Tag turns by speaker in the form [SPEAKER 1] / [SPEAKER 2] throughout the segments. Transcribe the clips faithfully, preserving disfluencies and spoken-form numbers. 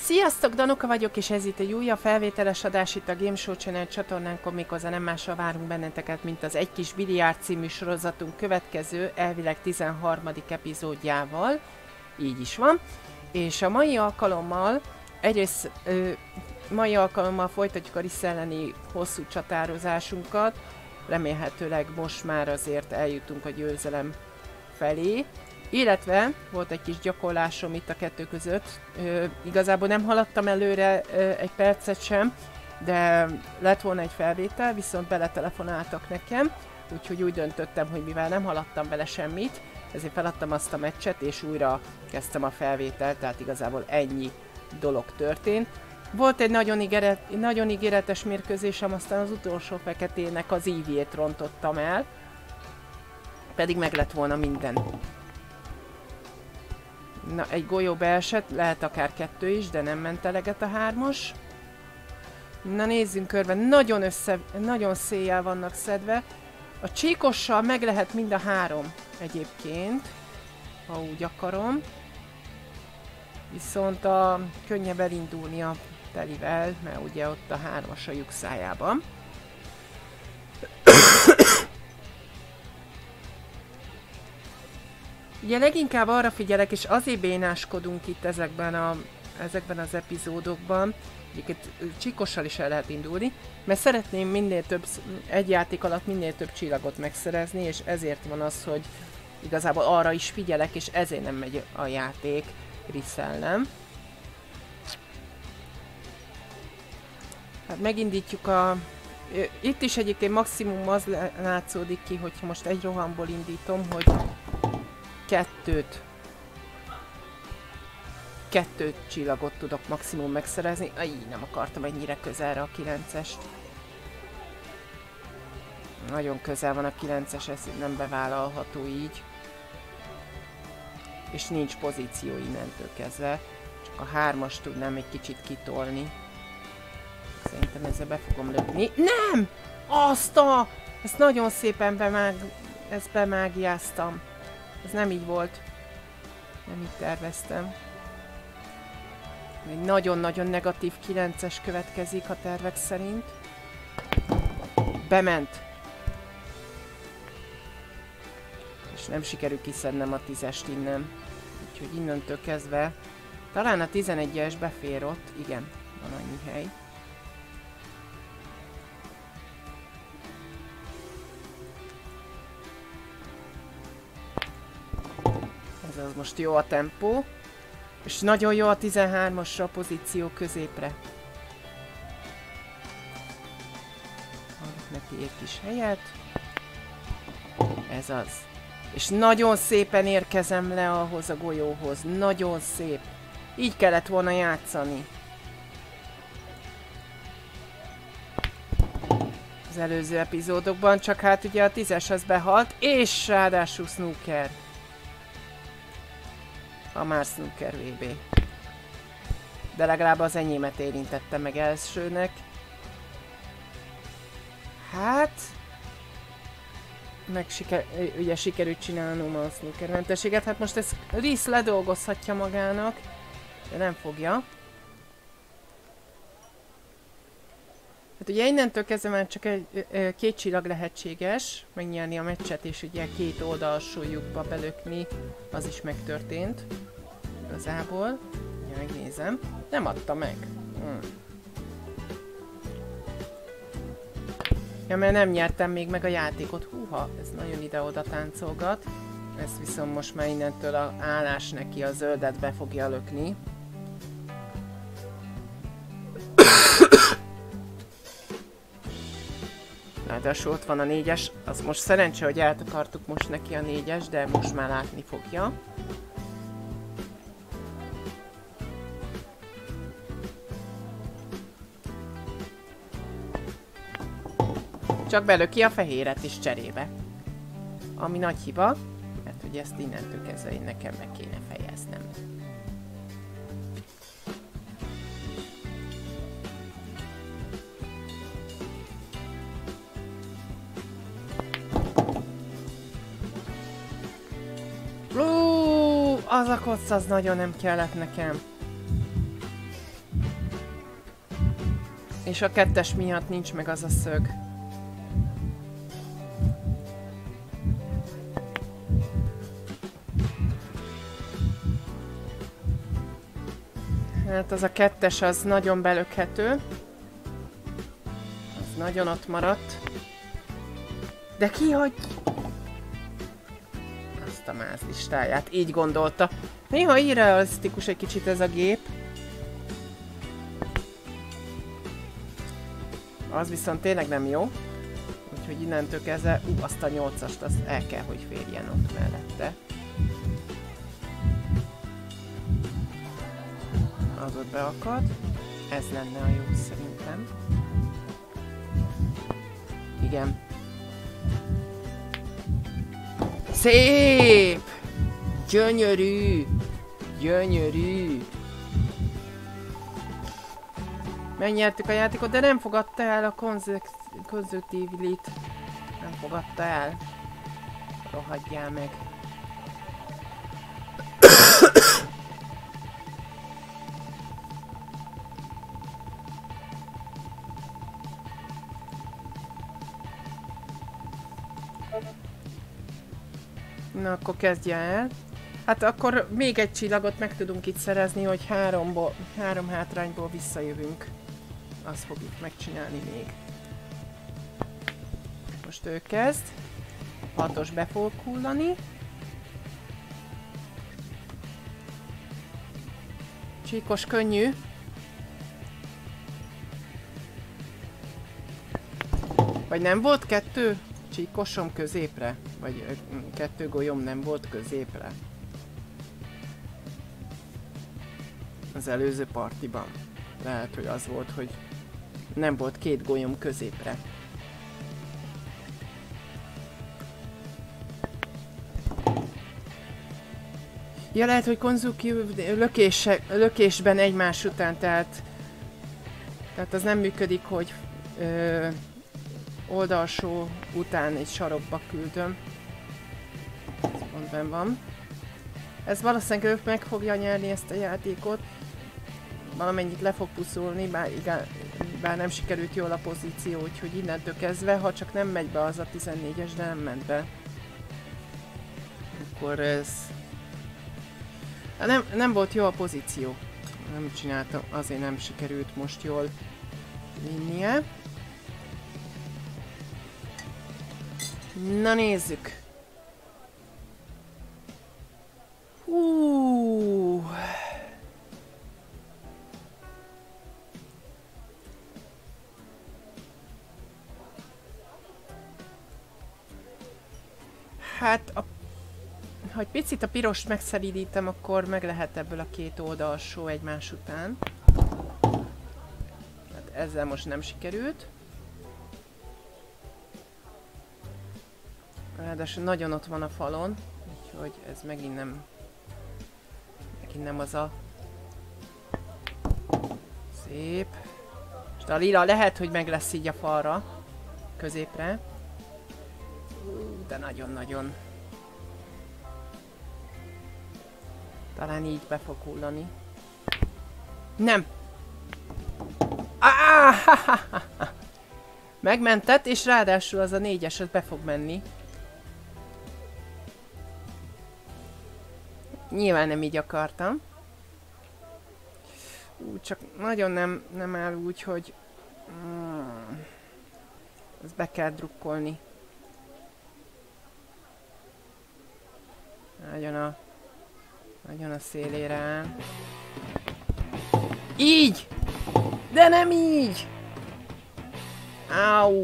[SPEAKER 1] Sziasztok, Danuka vagyok, és ez itt egy újabb felvételes adás itt a Game Show Channel csatornánkon, méghozzá nem mással várunk benneteket, mint az Egy kis biliárd című sorozatunk következő, elvileg tizenharmadik epizódjával, így is van, és a mai alkalommal, egyrészt ö, mai alkalommal folytatjuk a Risz elleni hosszú csatározásunkat, remélhetőleg most már azért eljutunk a győzelem felé. Illetve volt egy kis gyakorlásom itt a kettő között, ö, igazából nem haladtam előre ö, egy percet sem, de lett volna egy felvétel, viszont beletelefonáltak nekem, úgyhogy úgy döntöttem, hogy mivel nem haladtam bele semmit, ezért feladtam azt a meccset, és újra kezdtem a felvételt, tehát igazából ennyi dolog történt. Volt egy nagyon, ígéret, nagyon ígéretes mérkőzésem, aztán az utolsó feketének az ívét rontottam el, pedig meg lett volna minden. Na, egy golyó beesett, lehet akár kettő is, de nem ment eleget a hármas. Na, nézzünk körbe, nagyon össze, nagyon széjjel vannak szedve. A csíkossal meg lehet mind a három egyébként, ha úgy akarom. Viszont a könnyebb elindulni a telivel, mert ugye ott a hármas a lyuk szájában. Ugye leginkább arra figyelek, és azért bénáskodunk itt ezekben, a, ezekben az epizódokban, egyébként csíkossal is el lehet indulni, mert szeretném minél több, egy játék alatt minél több csillagot megszerezni, és ezért van az, hogy igazából arra is figyelek, és ezért nem megy a játék Risz ellen. Hát megindítjuk a... Itt is egyébként maximum az látszódik ki, hogyha most egy rohamból indítom, hogy kettőt kettőt csillagot tudok maximum megszerezni. Aj, nem akartam ennyire közelre a kilencest. Nagyon közel van a kilences, ez nem bevállalható így. És nincs pozíció innentől kezdve. Csak a hármas tudnám egy kicsit kitolni. Szerintem ezzel be fogom lökni. Nem! Azt a... Ezt nagyon szépen bemág... Ezt bemágiáztam. Ez nem így volt. Nem így terveztem. Egy nagyon-nagyon negatív kilences következik a tervek szerint. Bement. És nem sikerül kiszednem a tízest innen. Úgyhogy innentől kezdve... Talán a tizenegyes befér ott. Igen, van annyi hely. Ez az most jó a tempó. És nagyon jó a tizenhármasra a pozíció középre. Adok neki egy kis helyet. Ez az. És nagyon szépen érkezem le ahhoz a golyóhoz. Nagyon szép. Így kellett volna játszani. Az előző epizódokban, csak hát ugye a tízes az behalt, és ráadásul snooker. A már snooker vé bé. De legalább az enyémet érintette meg elsőnek. Hát... Meg siker, ugye sikerült csinálnom a snookermentességet. Hát most ezt Risz ledolgozhatja magának, de nem fogja. Hát ugye innentől kezdve már csak egy, két csillag lehetséges megnyerni a meccset, és ugye két oldalsó lyukba belökni, az is megtörtént. Igazából. Ugye megnézem. Nem adta meg. Hm. Ja, mert nem nyertem még meg a játékot. Húha, ez nagyon ide-oda táncolgat. Ez viszont most már innentől a állás neki a zöldet be fogja lökni. Ráadásul ott van a négyes, az most szerencsé, hogy eltakartuk most neki a négyes, de most már látni fogja. Csak belöki a fehéret is cserébe. Ami nagy hiba, mert ugye ezt innentől kezdve én nekem meg kéne fejeznem. Az a koc, az nagyon nem kellett nekem. És a kettes miatt nincs meg az a szög. Hát az a kettes az nagyon belökhető. Az nagyon ott maradt. De kihagy! Azt a mázlistáját, így gondolta. Néha irrealisztikus egy kicsit ez a gép. Az viszont tényleg nem jó. Úgyhogy innentől kezdve, ú, azt a nyolcast, az el kell, hogy férjen ott mellette. Az ott beakad. Ez lenne a jó szerintem. Igen. Szép! Gyönyörű! Gyönyörű! Megnyertük a játékot, de nem fogadta el a konzervatívilit. Nem fogadta el. Rohadjál meg. Na, akkor kezdje el. Hát akkor még egy csillagot meg tudunk itt szerezni, hogy háromból, három hátrányból visszajövünk. Azt fogjuk megcsinálni még. Most ő kezd. Hatos be fog hullani. Csíkos, könnyű. Vagy nem volt kettő csíkosom középre? Vagy kettő golyom nem volt középre? Az előző partiban. Lehet, hogy az volt, hogy nem volt két golyom középre. Ja, lehet, hogy konzuktív lökésben egymás után, tehát, tehát az nem működik, hogy ö, oldalsó után egy sarokba küldöm. Ez pont benn van. Ez valószínűleg ő meg fogja nyerni ezt a játékot. Valamennyit le fog puszulni, bár, igán, bár nem sikerült jól a pozíció, úgyhogy innentől kezdve, ha csak nem megy be az a tizennégyes, de nem ment be. Akkor ez... Nem, nem volt jó a pozíció. Nem csináltam, azért nem sikerült most jól vinnie. Na nézzük. Hú. Hát, a, ha egy picit a pirost megszelídítem, akkor meg lehet ebből a két oldalsó egymás után. Hát ezzel most nem sikerült. Ráadásul nagyon ott van a falon, úgyhogy ez megint nem... Megint nem az a... Szép. Most a lila lehet, hogy meg lesz így a falra. Középre. De nagyon-nagyon. Talán így be fog hullani. Nem! Ah! Megmentett, és ráadásul az a négyes, az be fog menni. Nyilván nem így akartam. Úgy, csak nagyon nem, nem áll úgy, hogy... Mm, ezt be kell drukkolni. Nagyon a... Nagyon a szélére áll. Így! De nem így! Áú!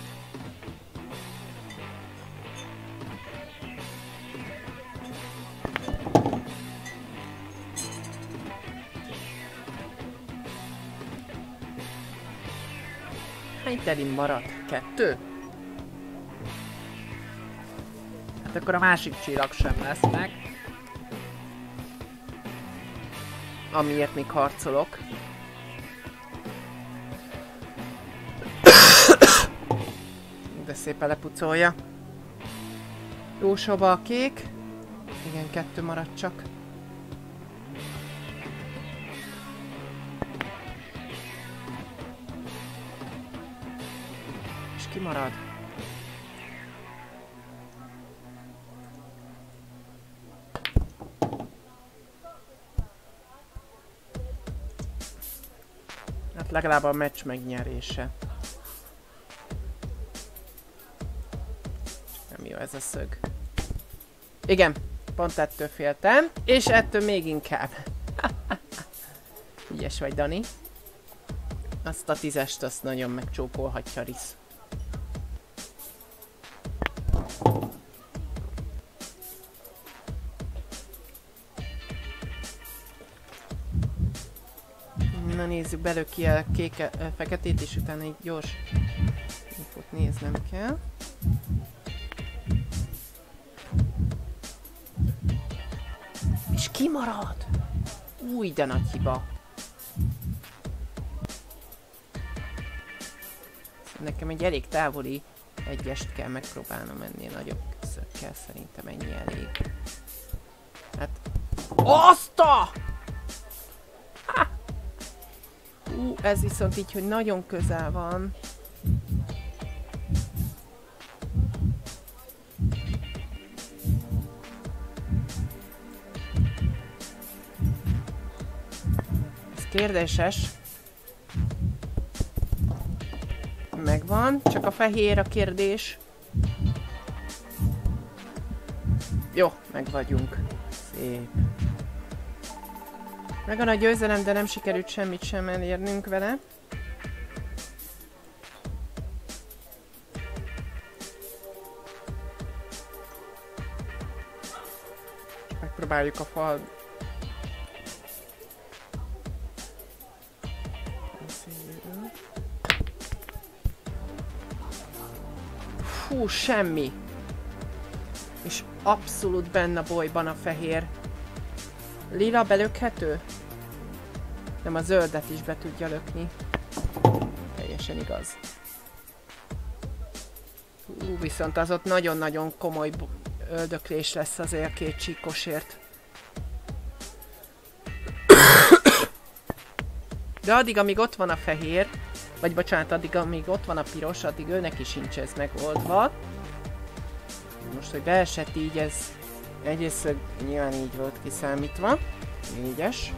[SPEAKER 1] Hány terim maradt? Kettő?
[SPEAKER 2] Hát akkor a másik csillag sem lesz meg.
[SPEAKER 1] Amiért még harcolok. De szépen lepucolja. Jó soba a kék. Igen, kettő maradt csak. kimarad. Hát legalább a meccs megnyerése. Nem jó ez a szög. Igen, pont ettől féltem, és ettől még inkább. Ügyes vagy, Dani. Azt a tízest azt nagyon megcsókolhatja Risz. Na nézzük, belő ki a kéke, a feketét, és utána egy gyors infót néznem kell. És kimarad! Új, de nagy hiba. Nekem egy elég távoli egyest kell megpróbálnom, ennél nagyobb szökkel, szerintem ennyi elég. Hát... Azt a! Ha! Ú, ez viszont így, hogy nagyon közel van. Ez kérdéses. Megvan, csak a fehér a kérdés. Jó, meg vagyunk. Szép. Megvan a győzelem, de nem sikerült semmit sem elérnünk vele. Megpróbáljuk a fal... Hú, semmi. És abszolút benne a bolyban a fehér. Lila belökhető? Nem, a zöldet is be tudja lökni. Teljesen igaz. Hú, viszont az ott nagyon-nagyon komoly öldöklés lesz azért a két csíkosért. De addig, amíg ott van a fehér, vagy bocsánat, addig, amíg ott van a piros, addig őnek is sincs ez megoldva. Most, hogy beesett így, ez egyrészt nyilván így volt kiszámítva. Négyes.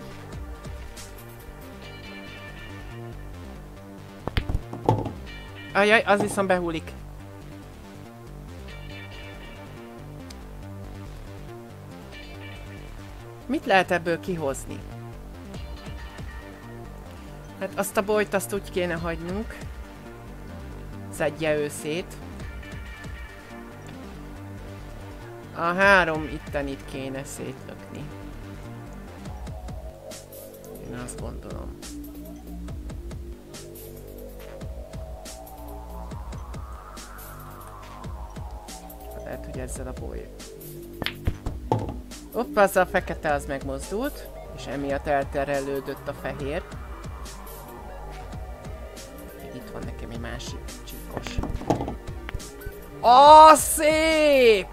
[SPEAKER 1] Ajaj, az viszont behullik. Mit lehet ebből kihozni? Hát azt a bolyt azt úgy kéne hagynunk. Szedje ő szét. A három ittenit kéne szétlökni. Én azt gondolom. Lehet, hogy ezzel a boly... Hoppá, az a fekete az megmozdult, és emiatt elterelődött a fehér. Itt van nekem egy másik csíkos. Ó, szép!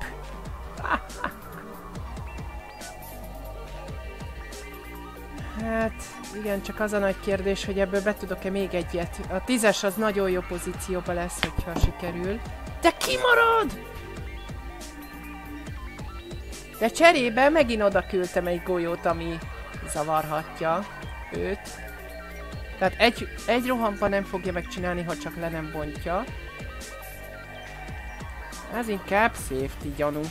[SPEAKER 1] Hát, igen, csak az a nagy kérdés, hogy ebből be tudok-e még egyet. A tízes az nagyon jó pozícióban lesz, hogyha sikerül. De kimarad! De cserébe megint oda küldtem egy golyót, ami zavarhatja őt. Tehát egy, egy rohamban nem fogja megcsinálni, ha csak le nem bontja. Ez inkább safety gyanú.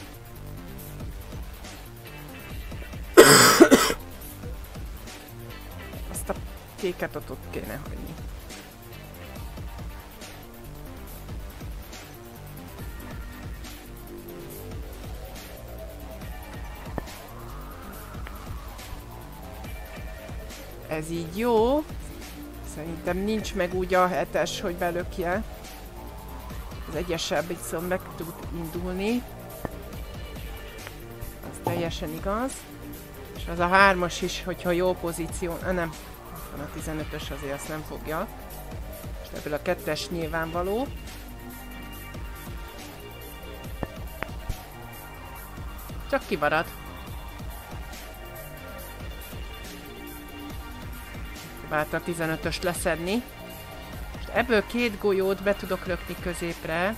[SPEAKER 1] Azt a kéket ott, ott kéne hagyni. Ez így jó. Szerintem nincs meg úgy a hetes, hogy belökje. Az egyessel viszont meg tud indulni. Az teljesen igaz. És az a hármas is, hogyha jó pozíció... Ah, nem. Van a tizenötös, azért azt nem fogja. És ebből a kettes nyilvánvaló. Csak kimarad. Próbálta a tizenötöst leszedni. És Ebből két golyót be tudok lökni középre.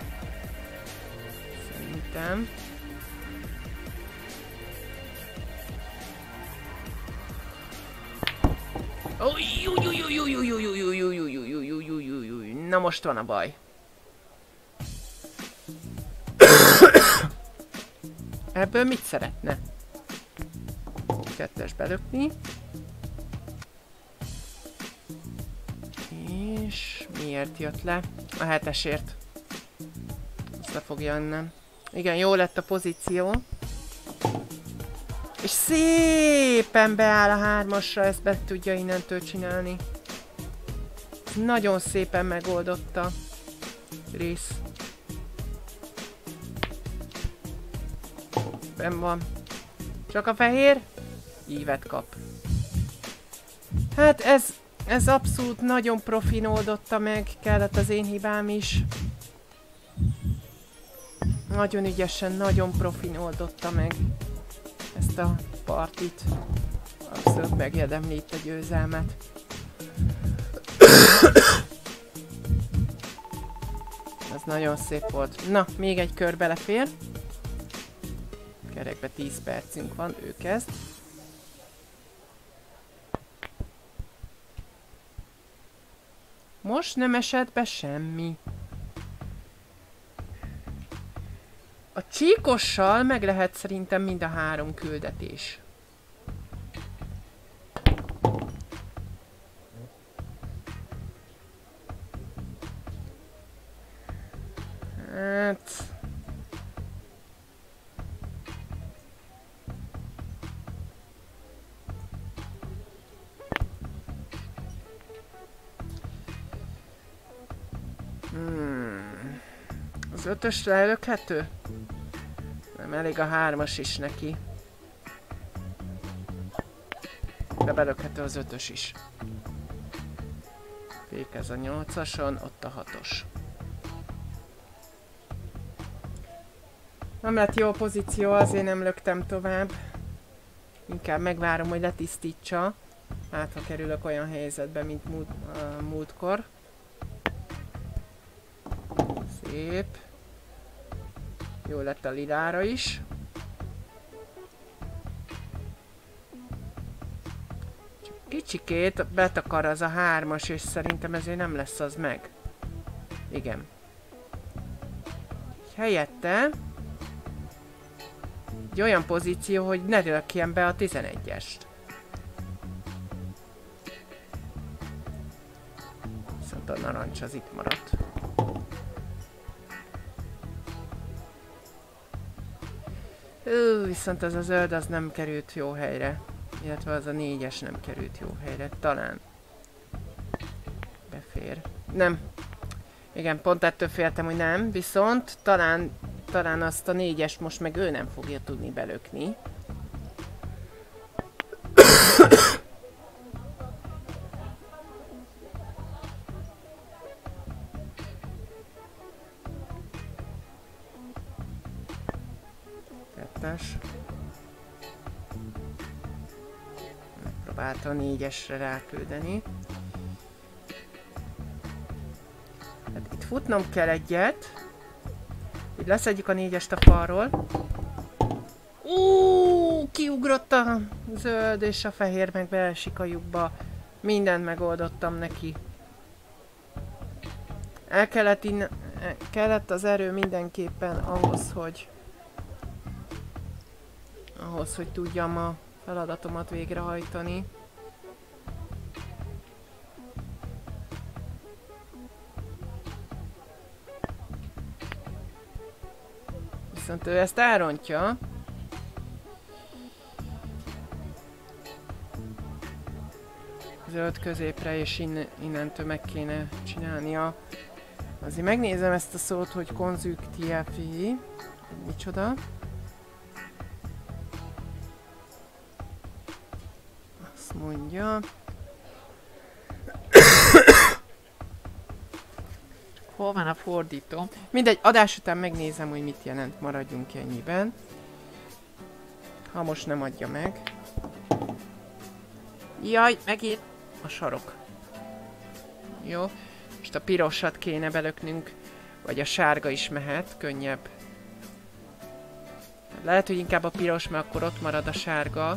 [SPEAKER 1] Szerintem. Na most van a baj. Ebből mit szeretne? Kettes belökni. És miért jött le? A hetesért. Ezt le fogja innen. Igen, jó lett a pozíció. És szépen beáll a hármasra, ezt be tudja innentől csinálni. Nagyon szépen megoldotta. Rész. Benn van. Csak a fehér? Ívet kap. Hát ez, ez abszolút nagyon profin oldotta meg, kellett az én hibám is. Nagyon ügyesen, nagyon profin oldotta meg ezt a partit. Abszolút megérdemli itt a győzelmet. Ez nagyon szép volt. Na, még egy kör belefér. Kerekbe tíz percünk van, ő kezd. Most nem esett be semmi. A csíkossal meg lehet szerintem mind a három küldetés. Hát... Hmm. Az ötösre elökhető? Nem elég a hármas is neki. De belökhető az ötös is. Fékez a nyolcason, ott a hatos. Nem lett jó pozíció, azért nem löktem tovább. Inkább megvárom, hogy letisztítsa. Hát, ha kerülök olyan helyzetbe, mint múlt, uh, múltkor. Szép. Jó lett a lilára is. Csak kicsikét betakar az a hármas, és szerintem ezért nem lesz az meg. Igen. Helyette egy olyan pozíció, hogy ne lökjen be a tizenegyest. Viszont a narancs az itt maradt. Ő, viszont az a zöld az nem került jó helyre. Illetve az a négyes nem került jó helyre. Talán. Befér. Nem. Igen, pont ettől féltem, hogy nem. Viszont talán, talán azt a négyest most meg ő nem fogja tudni belökni. Kettes. Megpróbálta a négyesre ráküldeni. Hát itt futnom kell egyet. Így leszedjük a négyest a falról. Úúúú, kiugrott a zöld és a fehér meg beesik a lyukba. Mindent megoldottam neki. El kellett, innen, kellett az erő mindenképpen ahhoz, hogy ahhoz, hogy tudjam a feladatomat végrehajtani. Viszont ő ezt elrontja. Zöld középre, és innen, innentől meg kéne csinálnia. Azért megnézem ezt a szót, hogy konzuktív. Micsoda? Azt mondja.
[SPEAKER 2] Hol van a fordító?
[SPEAKER 1] Mindegy, adás után megnézem, hogy mit jelent, maradjunk ennyiben. Ha most nem adja meg.
[SPEAKER 2] Jaj, megint
[SPEAKER 1] A sarok. Jó. Most a pirosat kéne belöknünk, vagy a sárga is mehet, könnyebb. Lehet, hogy inkább a piros, mert akkor ott marad a sárga.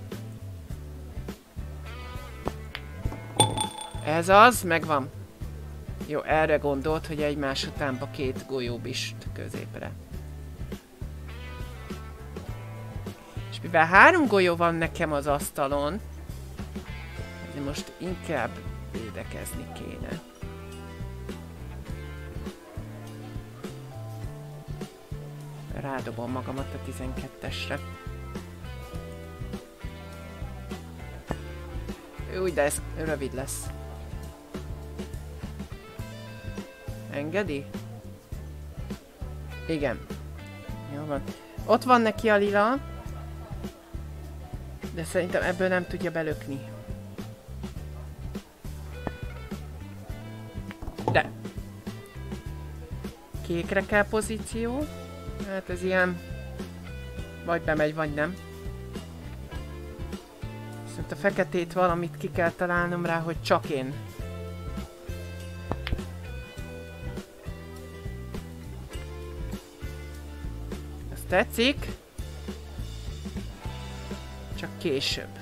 [SPEAKER 1] Ez az, megvan. Jó, erre gondolt, hogy egymás utánba két golyóbist középre. És mivel három golyó van nekem az asztalon, ezért most inkább védekezni kéne. Rádobom magamat a tizenkettesre. Úgy, de ez rövid lesz. Engedi? Igen. Jó van. Ott van neki a lila. De szerintem ebből nem tudja belökni. De. Kékre kell pozíció. Hát ez ilyen... Vagy bemegy, vagy nem. Viszont a feketét valamit ki kell találnom rá, hogy csak én. Ez tetszik. Csak később.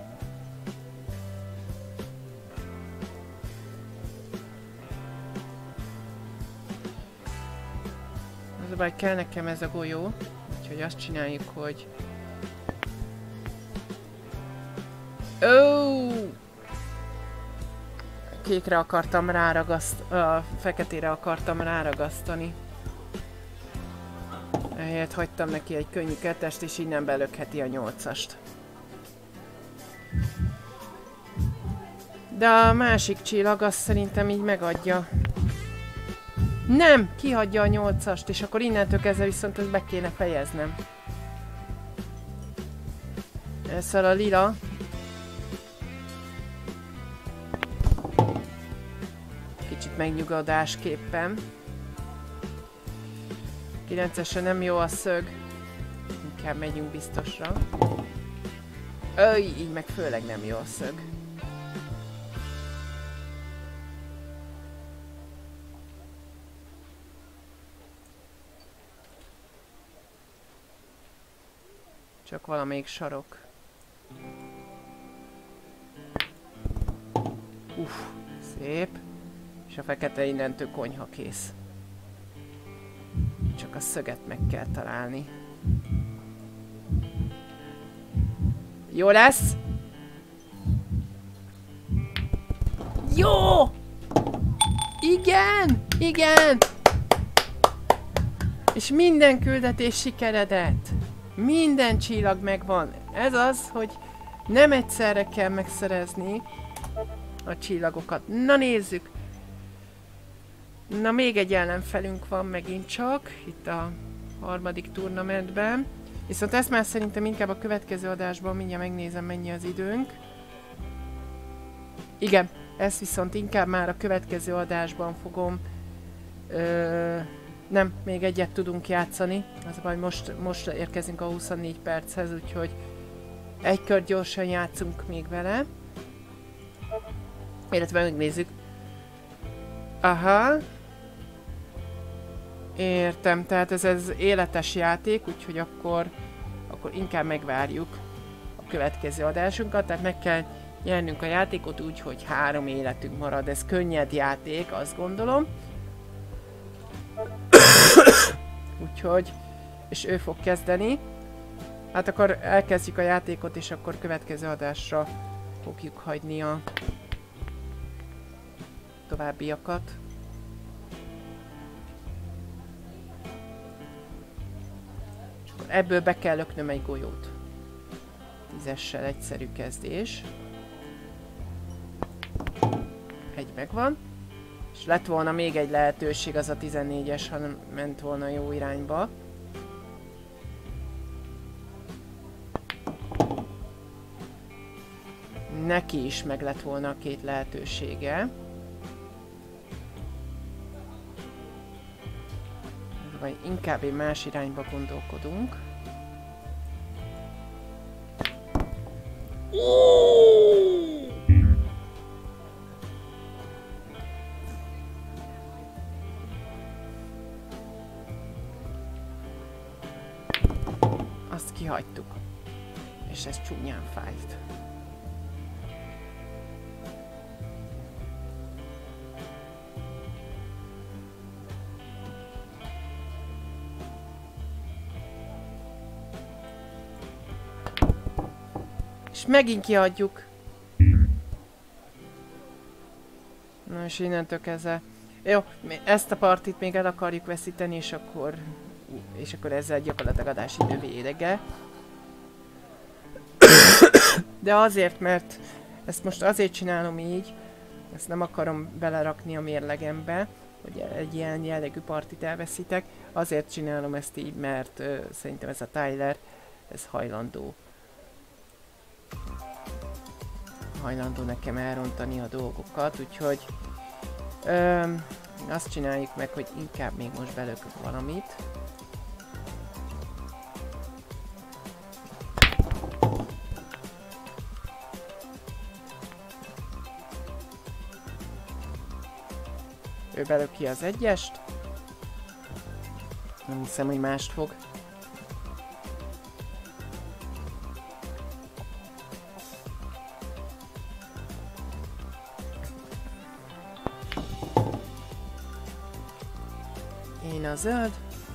[SPEAKER 1] Az a baj, kell nekem ez a golyó. Úgyhogy azt csináljuk, hogy... Ó! Kékre akartam ráragaszt... A feketére akartam ráragasztani. Ehelyett hagytam neki egy könnyű kettest, és innen belökheti a nyolcast. De a másik csillag azt szerintem így megadja. Nem! Kihagyja a nyolcast, és akkor innentől kezdve viszont ezt be kéne fejeznem. Ezzel a lila. Kicsit megnyugodásképpen. kilencesre nem jó a szög. Inkább megyünk biztosra. Öj, így meg főleg nem jó a szög. Csak valamelyik sarok. Uff, szép. És a fekete innentől konyha kész. Csak a szöget meg kell találni. Jó lesz? Jó! Igen! Igen! És minden küldetés sikeredett. Minden csillag megvan. Ez az, hogy nem egyszerre kell megszerezni a csillagokat. Na nézzük! Na még egy ellenfelünk van megint csak, itt a harmadik turnamentben. Viszont ezt már szerintem inkább a következő adásban, mindjárt megnézem mennyi az időnk. Igen, ezt viszont inkább már a következő adásban fogom... Ö, nem, még egyet tudunk játszani. Az baj, most, most érkezünk a huszonnégy perchez, úgyhogy egy kör gyorsan játszunk még vele. Illetve megnézzük. Aha. Értem, tehát ez az életes játék, úgyhogy akkor, akkor inkább megvárjuk a következő adásunkat, tehát meg kell nyernünk a játékot úgy, hogy három életünk marad. Ez könnyed játék, azt gondolom. Úgyhogy, és ő fog kezdeni. Hát akkor elkezdjük a játékot, és akkor következő adásra fogjuk hagyni a továbbiakat. Ebből be kell löknöm egy golyót. Tízessel egyszerű kezdés. Egy megvan. És lett volna még egy lehetőség, az a tizennégyes, ha nem ment volna jó irányba. Neki is meg lett volna a két lehetősége. Vagy inkább egy más irányba gondolkodunk. kihagytuk. És ez csúnyán fájt. És megint kihagyjuk. Na és innentől kezdve. Jó, ezt a partit még el akarjuk veszíteni, és akkor... És akkor ezzel gyakorlatilag adásidő vége. De azért, mert ezt most azért csinálom így, ezt nem akarom belerakni a mérlegembe, hogy egy ilyen jellegű partit elveszítek. Azért csinálom ezt így, mert ö, szerintem ez a Tyler, ez hajlandó. Hajlandó nekem elrontani a dolgokat, úgyhogy ö, azt csináljuk meg, hogy inkább még most belökök valamit. Ő belöki az egyest. Nem hiszem, hogy mást fog. Én a zöld.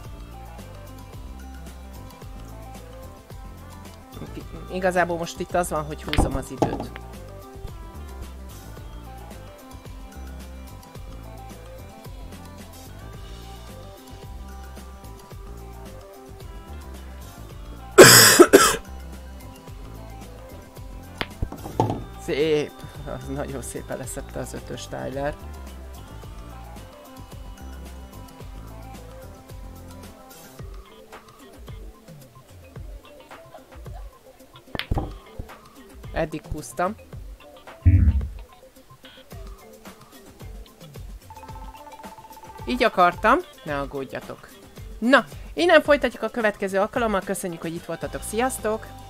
[SPEAKER 1] Igazából most itt az van, hogy húzom az időt. Szép! Az nagyon szépen leszette az ötös Tyler. Eddig húztam. Így akartam, ne aggódjatok. Na, innen folytatjuk a következő alkalommal, köszönjük, hogy itt voltatok, sziasztok!